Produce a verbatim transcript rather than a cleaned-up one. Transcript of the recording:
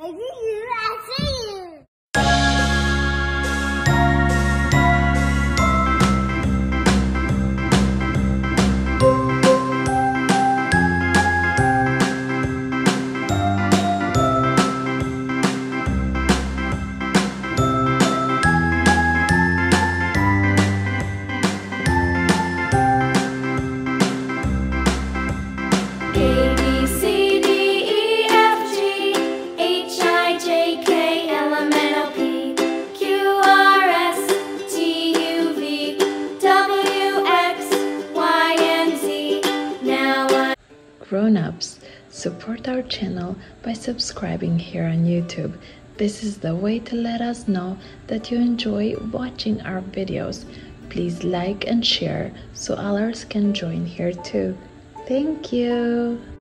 I see you, I see you. Grown-ups, support our channel by subscribing here on YouTube. This is the way to let us know that you enjoy watching our videos. Please like and share so others can join here too. Thank you!